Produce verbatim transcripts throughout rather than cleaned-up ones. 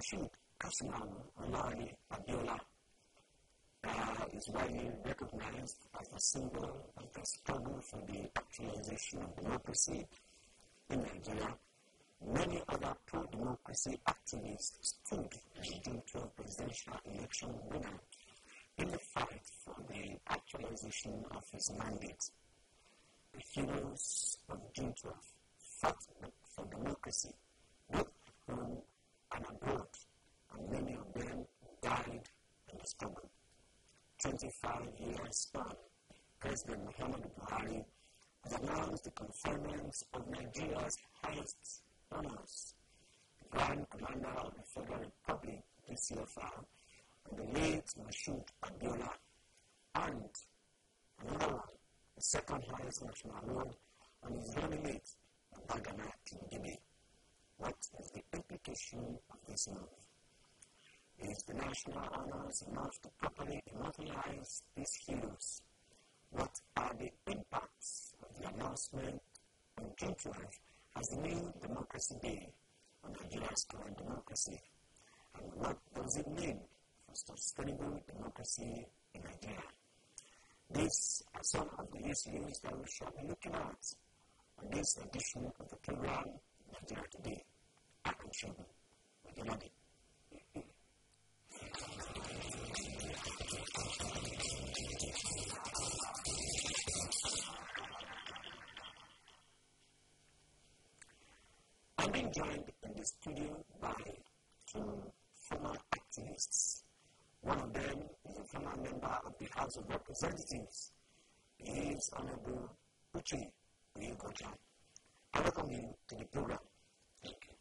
Moshood Kasimawo Olani Abiola uh, is widely recognized as a symbol of the struggle for the actualization of democracy in Nigeria. Many other pro-democracy activists stood as the June twelfth presidential election winner in the fight for the actualization of his mandate. The heroes of June twelfth fought for democracy, both at home and abroad, and many of them died in the struggle. twenty-five years on, President Muhammadu Buhari has announced the conferment of Nigeria's highest honors, the Grand Commander of the Federal Republic, D C F R, and the late Moshood Abiola, and another one, the second highest national award, on his running mate, Babagana Kingibe. What is the implication of this move? Is the national honors enough to properly immortalize these heroes? What are the impacts of the announcement on June twelfth as the new Democracy Day on Nigeria's current democracy? And what does it mean for sustainable democracy in Nigeria? These are some of the issues that we shall be looking at on this edition of the program Nigeria Today. I am Shogun Wajenadi. I'm being joined in the studio by two former activists. One of them is a former member of the House of Representatives. He is Honorable Uche Oyegoja. I welcome you to the program. Thank you.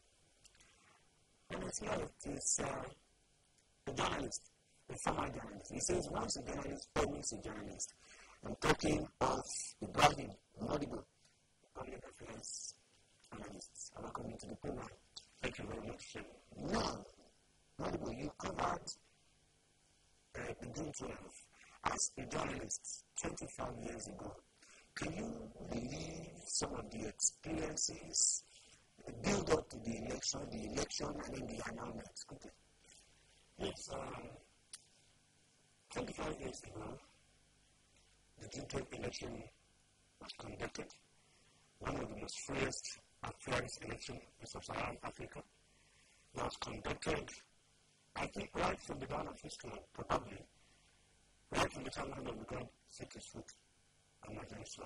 And it's here is uh, a journalist, a former journalist. He says once a journalist, always a journalist. I'm talking of Ibrahim Modibo, public affairs analysts. I welcome you to the program. Thank you very much. Now, Modibo, you covered uh, the June twelfth as a journalist twenty-five years ago. Can you relive some of the experiences, the build up to the election, the election, and then the announcement? Okay. Yes, um, twenty-five years ago, the June twelfth election was conducted. One of the most freest and fairest elections in sub-Saharan Africa. It was conducted, I think, right from the dawn of history, probably, right from the time when we got set his foot on Nigerian soil.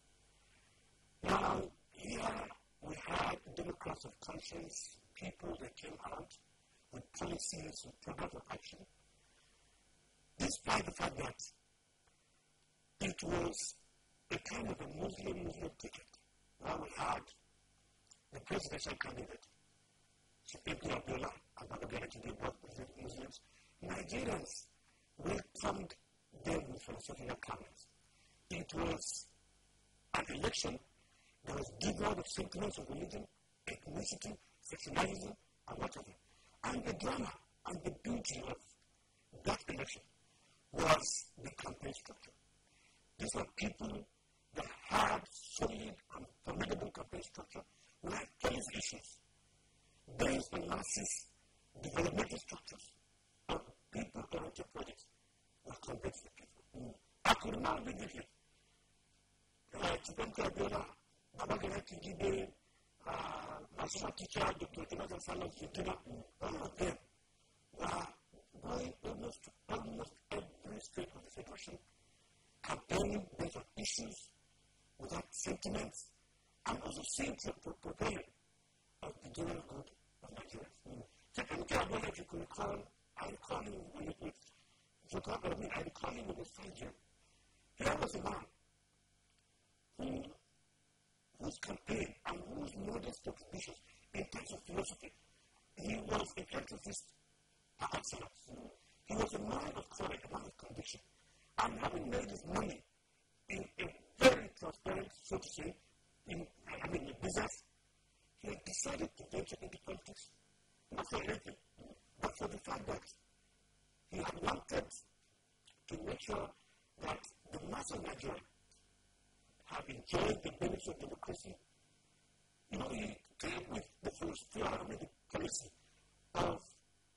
Now, here we had Democrats of conscience, people that came out with policies, with programs of action, despite the fact that it was a kind of a Muslim-Muslim ticket. Now we had the presidential candidate, Chief Abiola, and Babagana Kingibe, both Muslims. Nigerians welcomed them with philosophical comments. It was an election that was devoid of sentiments of religion, ethnicity, sectionalism, and whatever. And the drama and the beauty of that election was the campaign structure. These were people that had solid and formidable campaign structure like policy issues based on massive developmental structures and people-oriented projects were campaigns for people. Mm. I could remember vividly uh, Chief Abiola, Babagana Kingibe, uh, my social teacher, Doctor Jonathan Salas Fitina, all of them were going almost to almost every state of the Federation, campaigning based on issues without sentiments, and also seeing to prepare of the general good of Nigeria. Chief Abiola, if you could recall, I recall him when it was, if you recall, I mean, I recall him with a soldier. Here was a man who, whose campaign and whose modest contributions in terms of philosophy, he was a philanthropist par excellence. He was a man of courage, a man of conviction. And having made his money in a very transparent, so to say, in, I mean, in business, he had decided to venture into politics, not for anything, but for the fact that he had wanted to make sure that the mass of Nigeria have enjoyed the benefits of democracy. You know, he came with the philosophy, I mean, the policy of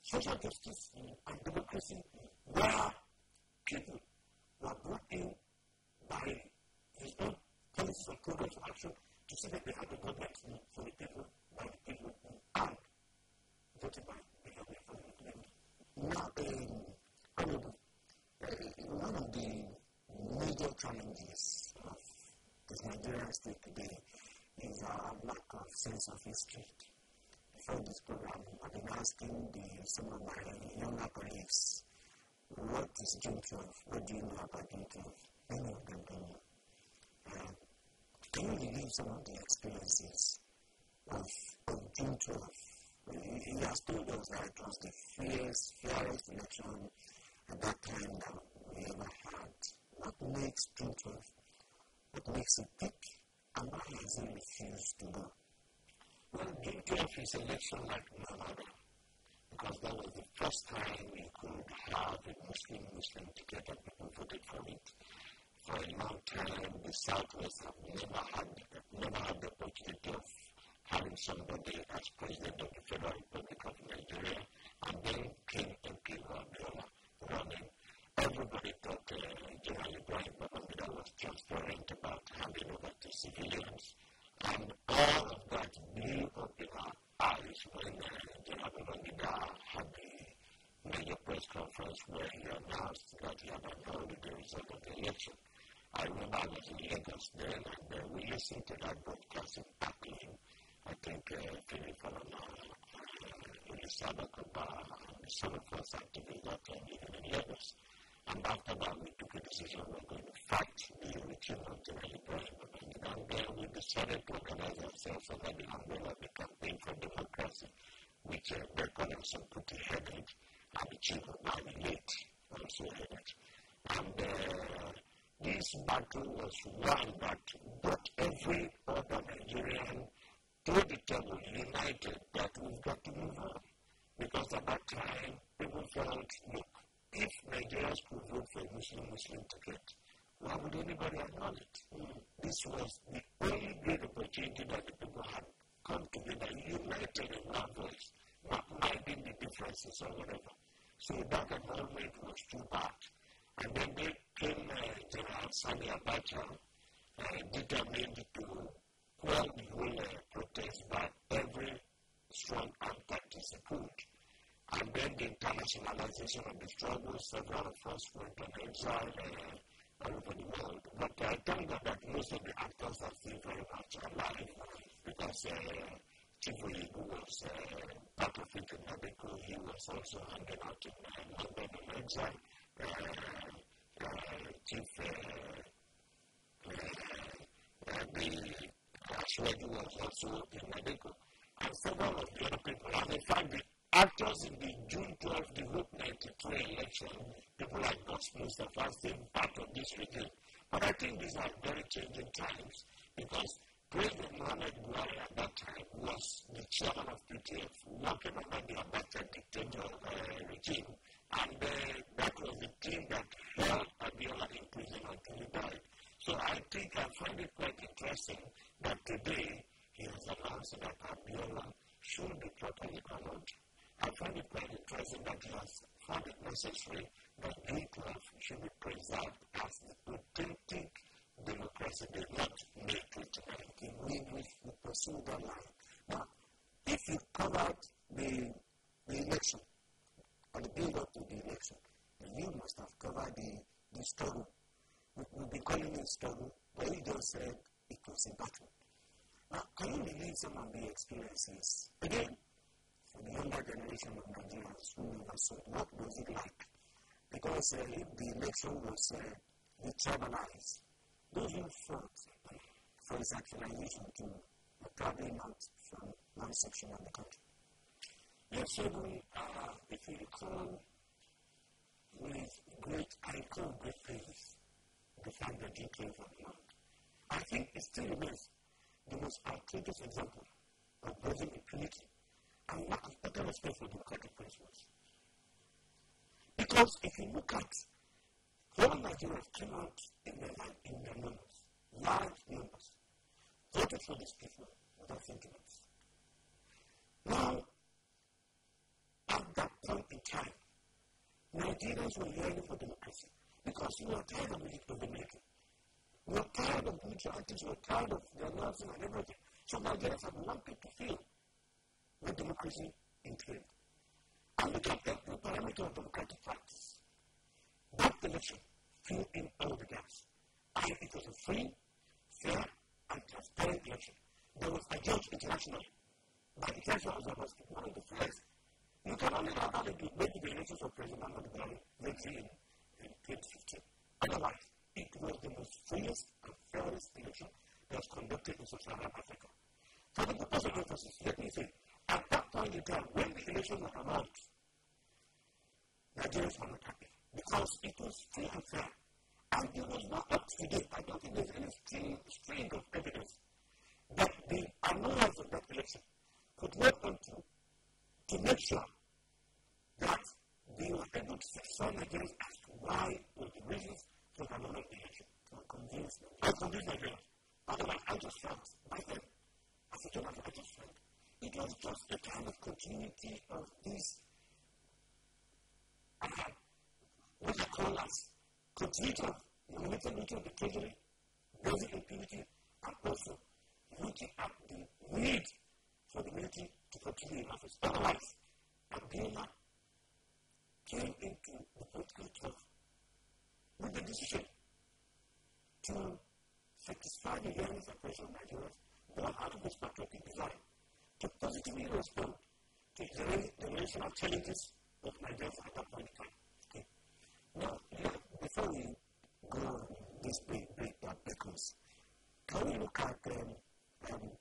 social justice and democracy where people were brought in by his own policies and programs of action to see that they had a government for the people, by the people, and voted by the government for the people. Now, um, honorable, uh, one of the major challenges of this Nigerian state today is our lack of sense of history. Before this program, I've been asking the, some of my younger colleagues, what is June twelfth? What do you know about June twelfth? Many of them don't know. Uh, can you review some of the experiences of, of June twelfth? He has told us that it was the fiercest, fairest election at that time that we ever had. What makes June twelfth? What makes it tick? And why has he refused to go? Well, June twelfth is an election like none other, because that was the first time we could have a Muslim-Muslim ticket and people voted for it. For a long time, the Southwest have never had, never had the opportunity of having somebody as president of the Federal Republic of Nigeria, and then King M K Abiola running. Everybody thought uh, General Ibrahim Babangida was transparent about handing over to civilians, and all of that blew up in our eyes when uh, General Babangida had the major press conference where he announced that he had annulled the result of the election. I remember I was in Lagos then, and uh, we listened to that broadcast in Parkland. I think uh, Philip Falana, uh, Elisabeth Koba, and some of us activists that time living in Lagos. And after that, we took a decision we were going to fight the regime of General Ibrahim Babangida. And then we decided to organize ourselves under the umbrella of the Campaign for Democracy, which uh, Berkon and Sankuti headed, and the chief of Army late also headed. And uh, this battle was one that brought every other Nigerian to the table, united, that we've got to move on. Because at that time, people felt, look, if Nigerians could vote for a Muslim-Muslim ticket, why would anybody annul it? Mm. This was the only great opportunity that the people had come together, united in one voice, not minding the differences or whatever. So that annulment was too bad. And then they came uh, General Sani Abacha, uh, determined to quell the whole uh, protest by every strong armed tactics he could. And then the internationalization of the struggle, several of us went on exile uh, all over the world. But I thank God that most of the actors are still very much alive, because uh, Chief Oyigu was uh, part of it in Nadeco. He was also hanging out in uh, London in exile. Uh, uh, Chief uh, uh, uh, the Ashwadi was also in Nadeco. And several of the other people, and in fact, the actors in the June twelfth, the Hope ninety-two election, people like Gus Mustafa, still part of this regime. But I think these are very changing times, because President Mohamed Buhari at that time was the chairman of P T F, working under the Abacha dictator uh, regime. And uh, that was the team that held Abiola in prison until he died. So I think I find it quite interesting that today he has announced that Abiola should be properly honored. I find it quite interesting that he has found it necessary that June twelfth should be preserved as the authentic democracy day, not May twenty nineteen. We, we, we pursue that line. Now, if you covered the, the election, or the build up to the election, you must have covered the, the struggle. We, we've been calling it struggle, but you just said it was a battle. Now, can you relate some of the experiences? Again, for the younger generation of Nigerians who never saw it, what was it like? Because uh, if the election was uh, detribalized, those who fought for its actualization too were probably not from one section of the country. Yes, so uh, if you recall, with great, I recall great things, the fact that you came from the land. I think it still remains the most outrageous example of Brazilian impunity and lack of utter respect for democratic principles. Because if you look at whole Nigeria came out in their life, in their numbers, large numbers, voted for these people without thinking. Now, at that point time, Nigerians were yearning for democracy because we were tired of the military. We were tired of vigilantes, we were tired of the announcing and everything. So Nigerians have wanted to feel the democracy in trade. And look at every parameter of democratic practice. That election filled in all the gaps. And it was a free, fair, and transparent election. There was a judge internationally. By international observers, one of the first. You can only have that maybe the elections of President Muhammadu Buhari victory in, in twenty fifteen. Otherwise, it was the most freest and fairest election that was conducted in Sub-Saharan Africa. For the purpose of emphasis, let me say, at that point in time, when the elections were announced, Nigerians were not happy because it was free and fair. And it was not up to date. I don't think there's any string, string of evidence that the announcers of that election could work on to, to make sure that they were able to satisfy Nigerians as to why were the reasons for the annulment election. To convince them. I convinced Nigerians. Otherwise, I just felt, by then, as a journalist, I just felt, it was just a kind of continuity of this, uh, what I call as continuity of nominated duty of the Treasury, basic impunity, and also looking at the need for the military to continue in office. Otherwise, Abiola came into the political turf with the decision to satisfy the yearnings and pressure of Nigerians, born out of his patriotic desire to positively respond to the generational challenges of Nigerians at that point in time. Okay. Now, yeah, before we go on this break, break that beckons, can we look at um, um,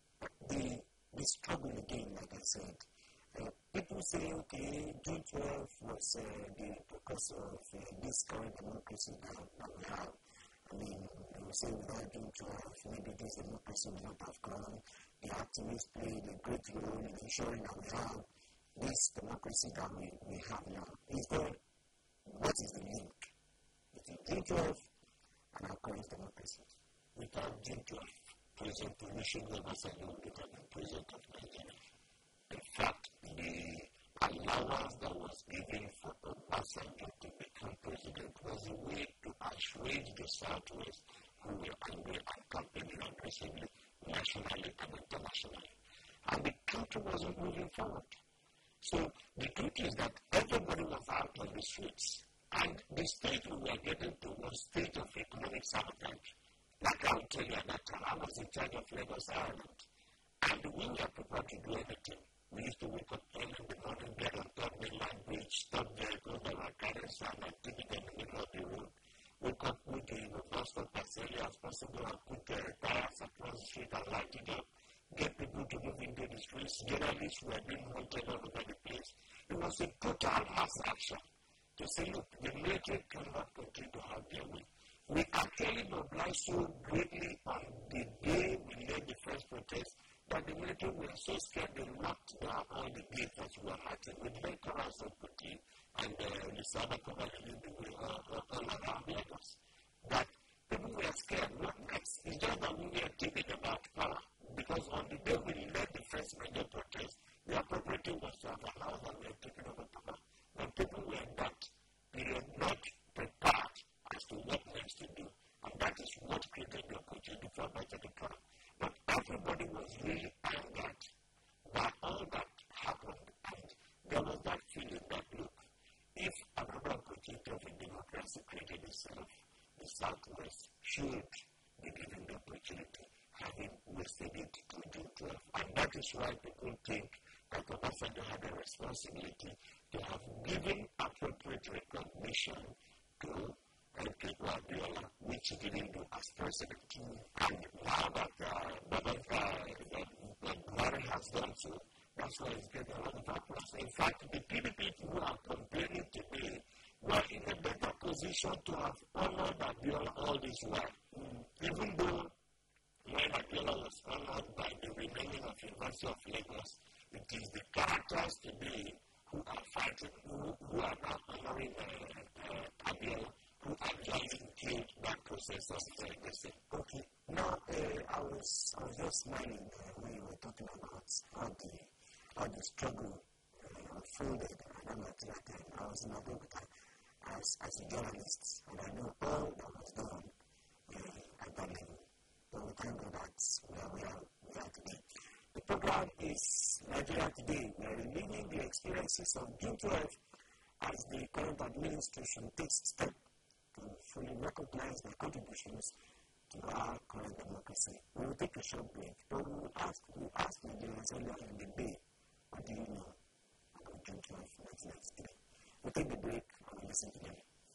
the the struggle again, like I said? Uh, people say, okay, June twelfth was uh, the focus of uh, this current democracy that, that we have. I mean, they will say without June twelfth, maybe this democracy would not have come. The activists played a great role in ensuring that we have this democracy that we, we have now. Is there, what is the link between June twelfth and our current democracy? Without June twelfth, President Olusegun Obasanjo would have been president of Nigeria. In fact, the allowance that was given for Obasanjo to become president was a way to assuage the Southwest, who were angry and campaigning aggressively, nationally and internationally. And the country wasn't moving forward. So the truth is that everybody was out on the streets. And the state we were getting to was state of economic sabotage. Like I will tell you at that time, I was in charge of Lagos Island. And we were prepared to do everything. We used to wake up early in the morning, get on top of the line bridge, stop vehicles that were carrying sand and keep them in the middle of the road. Wake up with the non-stop as early as possible and put the tires across the street and light it up. Get people to move into the streets. Journalists were being wanted all over the place. It was a total mass action to say, look, the military cannot continue to have their way. We actually mobilized so greatly on the day we led the first protest that the military were so scared they locked down all the gates that we were acting with Venturas of Putin and uh, the Sada Kovali all around Lagos. That people were scared. What next? It's just that we were thinking about power. Because on the day we led the first major protest, the appropriate thing was to have announced that we were taking over power. But people were not, they were not prepared as to what next to do. And that is what created the opportunity for better to come. But everybody was really angered by all that happened. And there was that feeling that, look, if another opportunity of a democracy created itself, the Southwest should be given the opportunity, having wasted it to June twelfth. And that is why people think that Obasanjo had a responsibility to have given appropriate recognition to Enrique Abiola, which he didn't do as president. And now that uh, Baba uh, Buhari has done so, that's why he's getting a lot of applause. In fact, the P D P who are complaining today were in a better position to have honored Abiola all this while. Mm. Even though when Abiola was honored by the remaining of University of Lagos, it is the characters today who are fighting, who, who are now honoring uh, uh, Abiola, who actually killed that process of legacy. Okay, now uh, I was I was just smiling uh, when you were talking about how the how the struggle uh, unfolded, and very much that time. I was in Abeokuta as, as a journalist, and I know all that was done uh, at that level. But we thank God that we are where we are today. The program is Nigeria Today. We are reliving the experiences of June twelfth as the current administration takes steps to fully recognize their contributions to our current democracy. We will take a short break, but we will ask, we will ask Nigerians earlier in the day, what do you know about June twelfth, nineteen ninety-three? We'll take the break and we'll listen to them.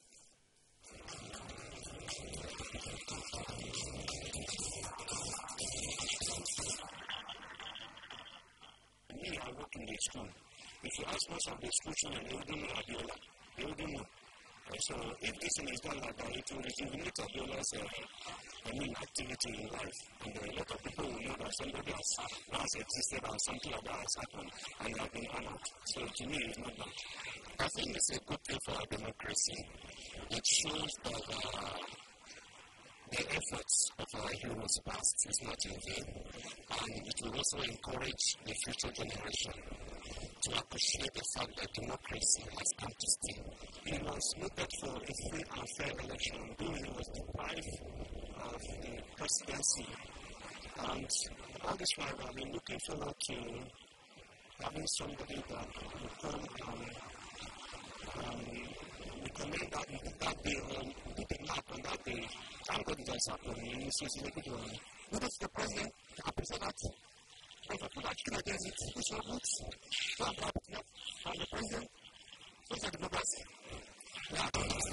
Me, I work in the school. If you ask most of the school children, they wouldn't know Abiola. They wouldn't know. Uh, so if this thing is done like that, it will rejuvenate Abiola's uh, I mean, activity in life. And uh, a lot of people will know that somebody has, has existed or something like that has happened and they have been honored. So to me, it's not bad. I think it's a good thing for our democracy. It shows that uh, the efforts of our heroes past is not in vain. And it will also encourage the future generation to appreciate the fact that democracy has come to stay. He was looking for a free and fair election, though he was deprived of the presidency. And all this while, I've been looking forward to having somebody that will come and um, recommend that we did that day, or we did not on that day. Thank God it has happened. So it's a good one. Who is the president? I appreciate that. If I put that chicken against it, it's not good. So I'm happy to have the president. So it's a democracy. Yeah.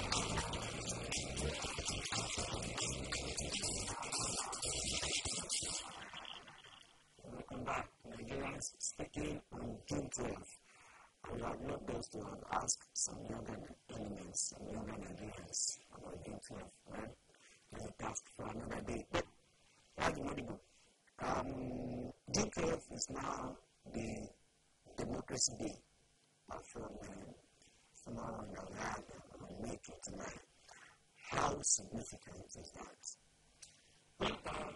Welcome back. Nigerians speaking on June twelfth. I would have loved us to have asked some younger elements, some younger Nigerians about June twelfth. Well, there's a task for another day. But that's the money go. Um, June twelfth is now the Democracy Day from uh, tomorrow on May twenty-ninth. How significant is that? Well, um,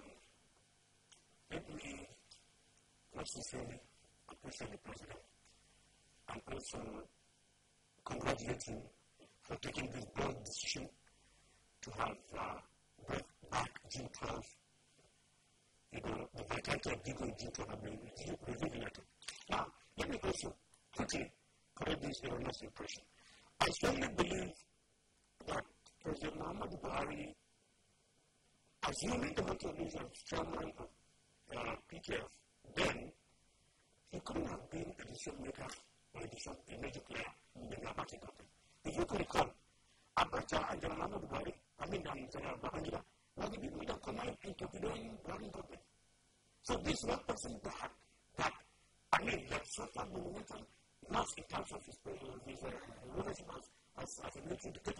let me first sincerely appreciate the President and also congratulate him for taking this bold decision to have uh, brought back June twelfth. You know, the vitality of June twelfth have been rejuvenated. Now, let me also quickly correct this erroneous impression. I strongly believe that President Muhammadu Buhari, assuming the mental illusion of chairman of uh, P T F, then he couldn't have been a decision maker or a, decision, a major player in the Abacha government. If you could recall, Abacha and General Muhammadu Buhari, I mean, um, General Babangida, were the people that command in torpedoing Buhari government. So this one person that, that I mean, that so far monumental loss in terms of his, uh, his uh, leadership as, as, as a military dictator.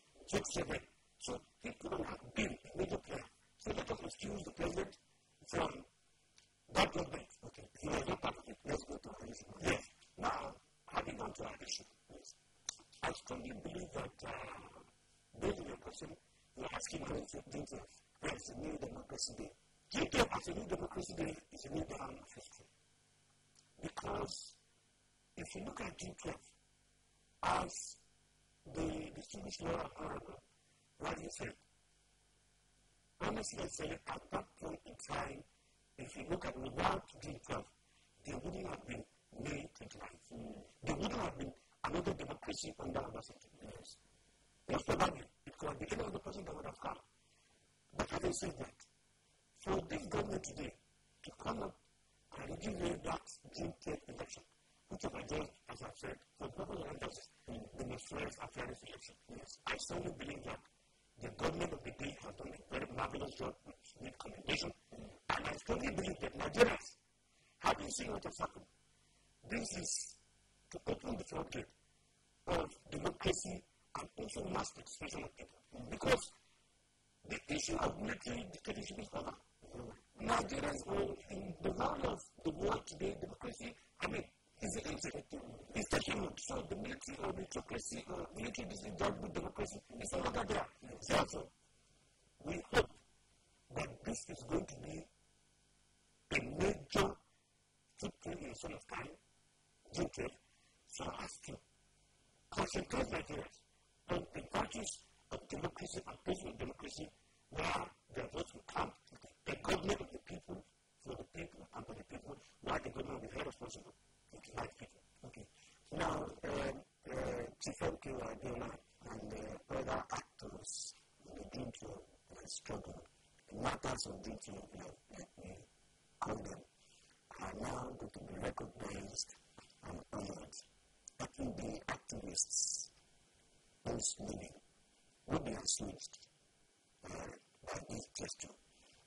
So he couldn't have been a major player. So let us excuse the president from that government. Okay, he was not part of it. Let's go to our issue. Yes. Now, having gone to our issue, yes, I strongly believe that uh, based on your question, you're asking me to think of where is the new democracy day. June twelfth as a new democracy day is a new dawn of history. Because if you look at June twelfth as the distinguished lawyer honorable rightly said, honestly I say at that point in time, if you look at without June twelfth, there wouldn't have been May twenty-ninth. Mm. There wouldn't have been another democracy under Obasanjo. Yes. Most probably, it could have been any other person that would have come. But having said that, for this government today to come up and rejuvenate that June twelfth election, which have adjusted, as I've said, for the purpose of injustice, mm. the most fairest and fairest election. Yes. I strongly believe that the government of the day has done a very marvelous job with commendation. Mm. And I strongly believe that Nigerians, having seen what has happened, this is to open the floodgate of democracy and also mass participation of people. Mm. Because the issue of military dictatorship is over. Mm. Nigerians are in the world of the world today, democracy, I mean, is the internet. It's taking root. So the military or autocracy or military disregard with democracy is no longer there. Therefore, we hope that this is going to be a major victory in some of time, June twelfth, so as to because in those Nigerians, on the virtues of democracy and peaceful democracy, where the votes will come, the government of the people, for the people, and for the people, where the government will be held responsible to the right people. Okay. Now, um, uh, Chief M K Abiola and uh, other actors in the June twelve uh, struggle, the matters of June twelve, like we call them, are now going to be recognized and honored. I think the activists, those living, will be assuaged uh, by this gesture.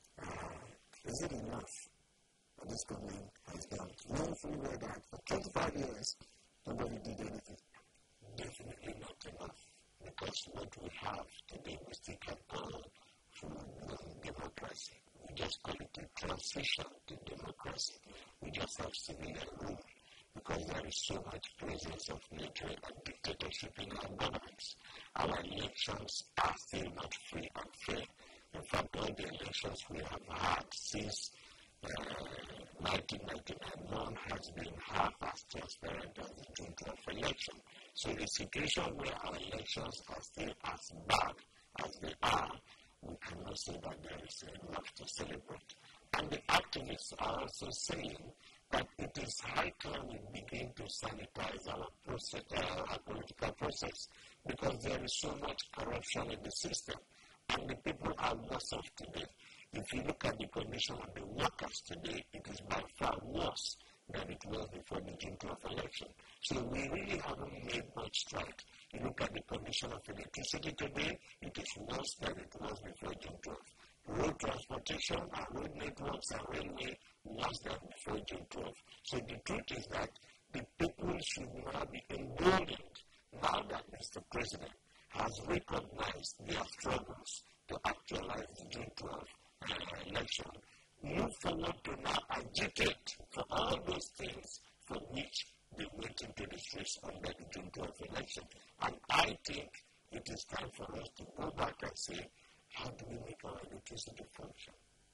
Uh, is it enough what this government has done? Knowing fully well that for twenty-five years, nobody did anything. Definitely not enough, because what we have today, we still can call full democracy. We just call it a transition to democracy. We just have civilian rule, because there is so much presence of military and dictatorship in our governments. Our elections are still not free and fair. In fact, all the elections we have had since uh, nineteen ninety-nine, none has been half as transparent as the June twelfth election. So the situation where our elections are still as bad as they are, we cannot say that there is enough to celebrate. And the activists are also saying that it is high time we begin to sanitize our process, uh, our political process, because there is so much corruption in the system, and the people are worse off today. If you look at the condition of the workers today, it is by far worse than it was before the June twelfth election. So we really haven't made much stride. You look at the condition of electricity today, it is worse than it was before June twelfth. Road transportation and road networks and railway worse than before June twelfth. So the truth is that the people should now be emboldened now that Mister President has recognized their struggles to actualize the June twelfth uh, election. Move forward to now agitate for all those things for which they went into the streets under the June twelfth election. And I think it is time for us to go back and say, how do we make our electricity function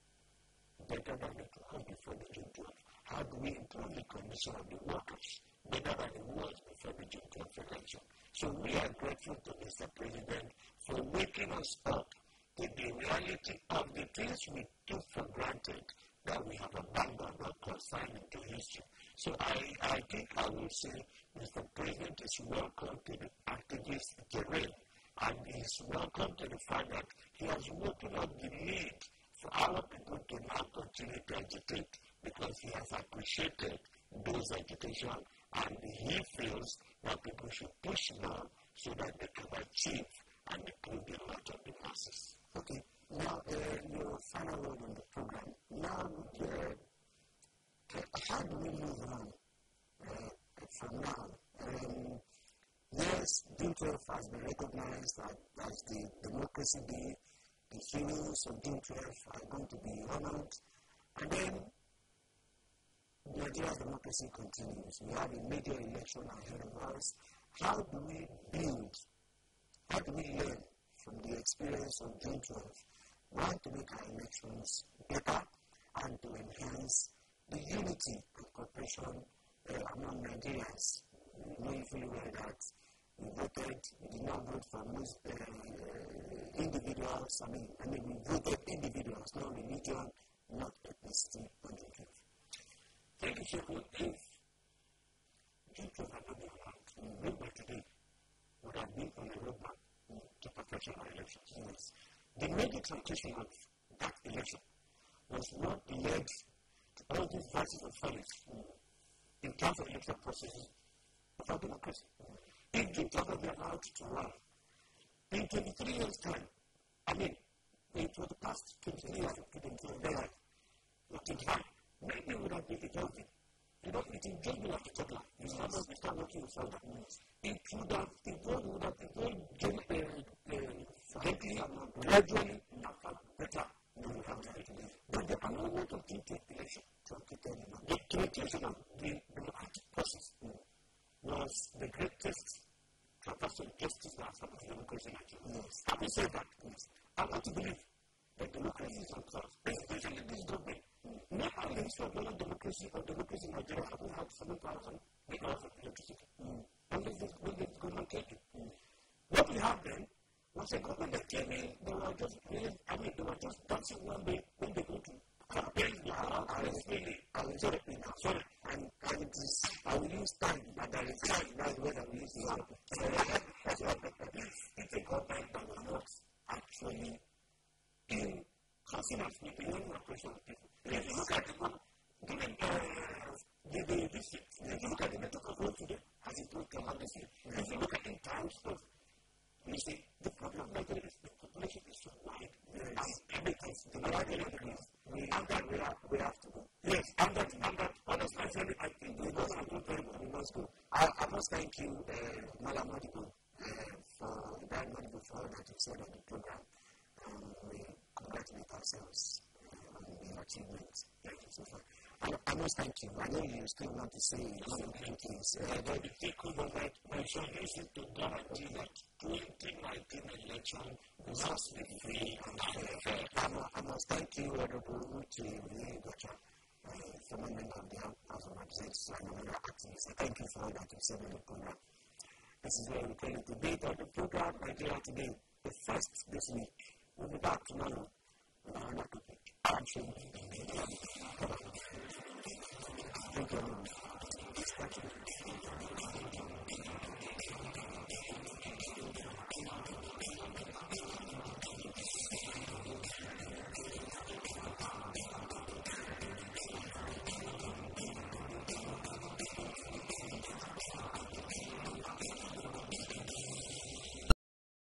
better than it was before the June twelfth? How do we improve the condition of the workers better than it was before the June twelfth election? So we are grateful to Mister President for waking us up to the reality of the things we took for granted that we have abandoned or consigned into history. So I, I think I will say Mister President is welcome to the activist terrain, and is welcome to the fact that he has woken up the need for our people to now continue to agitate, because he has appreciated those agitation, and he feels that people should push now so that they can achieve and improve the lot of the masses. Okay, now uh, your final word on the program. Now, uh, how do we move on uh, from now? Um, yes, June twelfth has been recognized as, as the Democracy Day. The heroes of June twelfth are going to be honored. And then Nigeria's democracy continues. We have a major election ahead of us. How do we build, how do we learn from the experience of June twelfth? One, to make our elections better and to enhance the unity and cooperation uh, among Nigerians. We know fully well that we voted, we did not vote for most uh, individuals. I mean, I mean, we voted individuals, not religion, not ethnicity, not religion. Thank you, Sheikh. If June twelfth had not been allowed, the roadmap today would have been on a roadmap to perfection our elections. Yes. The major transition of that election was what led to all these voices of silence in terms of electoral processes of our democracy. If June twelfth had been allowed to run, in twenty-three years' time, I mean, for the past twenty-three years, or twenty-five, maybe we would have been evolving. You know, it will just be like a toddler. You start, you start working with further. It would have evolved, would have evolved gently, gradually, better than we have today. But the annulment of the election, the creation of the democratic process was the greatest transversal justice that has happened to democracy in Nigeria. Yes. Having said that, yes, I want to believe that democracy is themselves, especially this government. Never in the history of modern democracy or democracy in Nigeria have we had seven thousand megawatts of electricity. Mm. Unless this, when this government came in. What we have then was a government that came in, they were just, I mean, they were just dancing one day when they go to campaign. I was really, I was sorry, sorry, and, and it is, I will use time, but there is time, that's what I will use to happen. So that's what it's a government that was not actually in consonance with the own operation of people. If you look at the one, given uh, the, the, the, if you look at the method of work today, as it will come out this year, if you look at in terms of, you see, the problem of Nigeria is the population is so wide. Yes. And because the Nigeria is, and that we have, we have to go. Yes, and that, and that, honestly, I think we must go very well, we must go. I, I must thank you, uh, Malam Modibo, uh, for that Modibo for all that you said on the program. Um, we congratulate ourselves uh, on the achievements. Thank you so far. And I must thank you. I know you still want to say some thank yous. Uh, but the takeover that mentioned is to guarantee that twenty nineteen election results will be free and fair. I must thank you, Honorable Uche Gocha, former member of the House of Representatives and another activist. I thank you for all that you said on the program. This is where we call it debate on the program, Nigeria Today, the first this week. We'll be back tomorrow with another topic. I'm sure we'll be back. Thank you very much. Thank you.